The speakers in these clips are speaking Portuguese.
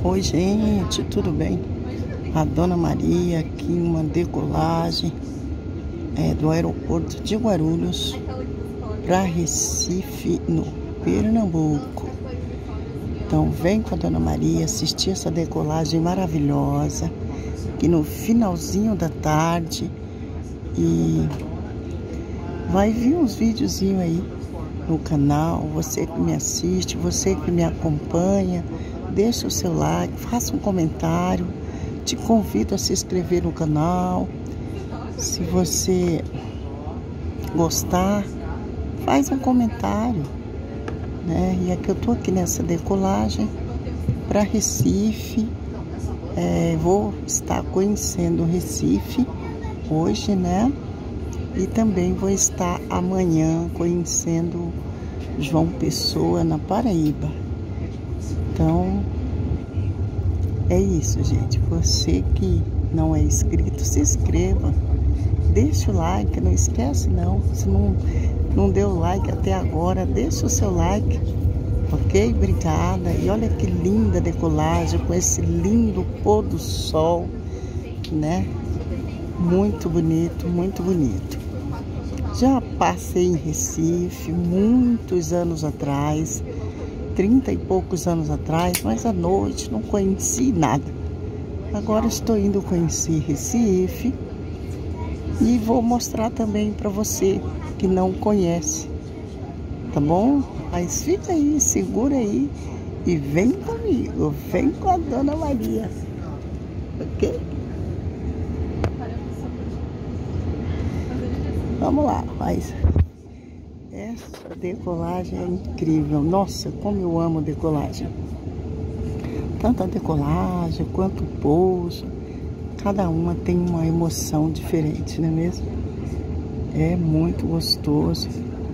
Oi, gente, tudo bem? A Dona Maria aqui em uma decolagem do aeroporto de Guarulhos para Recife, no Pernambuco. Então vem com a Dona Maria assistir essa decolagem maravilhosa aqui no finalzinho da tarde, e vai vir uns videozinhos aí no canal. Você que me assiste, você que me acompanha, deixa o seu like, faça um comentário, te convido a se inscrever no canal. Se você gostar, faz um comentário, né? E aqui eu tô aqui nessa decolagem para Recife. Vou estar conhecendo Recife hoje, né? E também vou estar amanhã conhecendo João Pessoa, na Paraíba. Então, é isso, gente. Você que não é inscrito, se inscreva. Deixa o like, não esquece não. Se não deu like até agora, deixa o seu like. Ok? Obrigada. E olha que linda decolagem com esse lindo pôr do sol, né? Muito bonito, muito bonito. Já passei em Recife muitos anos atrás, 30 e poucos anos atrás, mas à noite não conheci nada. Agora estou indo conhecer Recife e vou mostrar também para você que não conhece, tá bom? Mas fica aí, segura aí e vem comigo, vem com a Dona Maria, ok? Vamos lá, mas essa decolagem é incrível. Nossa, como eu amo decolagem. Tanto a decolagem quanto o pouso, cada uma tem uma emoção diferente, não é mesmo? É muito gostoso.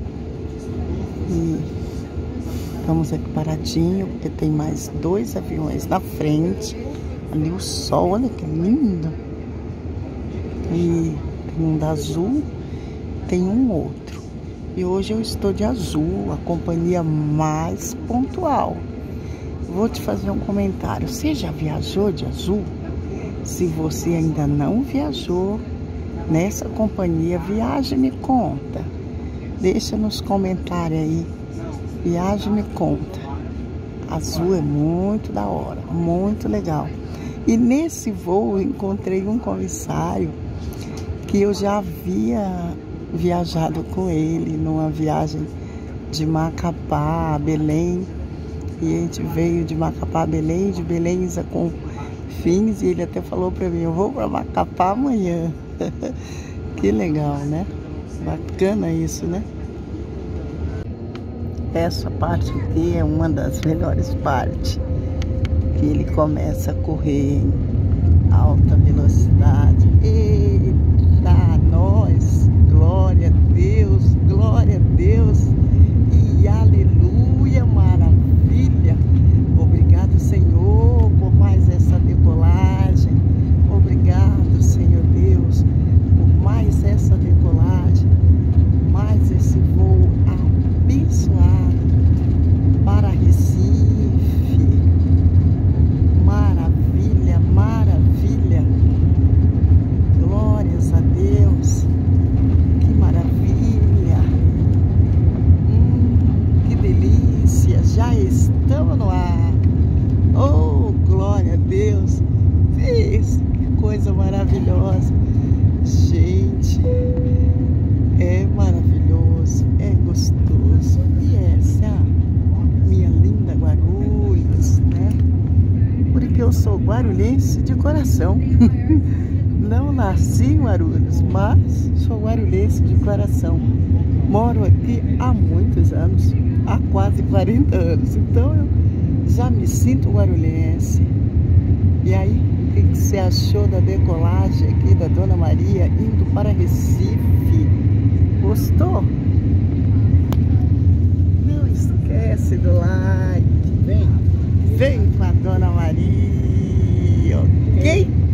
E estamos aqui paradinho, porque tem mais 2 aviões na frente. Ali o sol, olha que lindo. E tem um da Azul, tem um outro. E hoje eu estou de Azul, a companhia mais pontual. Vou te fazer um comentário. Você já viajou de Azul? Se você ainda não viajou nessa companhia, viaja e me conta. Deixa nos comentários aí. Viaja e me conta. Azul é muito da hora, muito legal. E nesse voo encontrei um comissário que eu já havia viajado com ele numa viagem de Macapá a Belém. E a gente veio de Macapá a Belém, de Belém a Confins, e ele até falou para mim: eu vou para Macapá amanhã. Que legal, né? Bacana isso, né? Essa parte aqui é uma das melhores partes, que ele começa a correr em alta velocidade. Eita, nós! Glória a Deus, glória a Deus e aleluia, maravilha. Obrigado, Senhor, por mais essa decolagem. Obrigado, Senhor Deus, por mais essa decolagem, mais esse voo abençoado para Recife. Maravilha, maravilha. Glórias a Deus. Que maravilha. Que delícia. Já estamos no ar. Oh, glória a Deus. Isso, que coisa maravilhosa. Gente, é maravilhoso, é gostoso. E essa minha linda Guarulhos, né? Porque eu sou guarulhense de coração. Não nasci em Guarulhos, mas sou guarulhense de coração. Moro aqui há muitos anos, há quase 40 anos. Então eu já me sinto guarulhense. E aí, o que você achou da decolagem aqui da Dona Maria indo para Recife? Gostou? Não esquece do like. Vem com a Dona Maria, ok?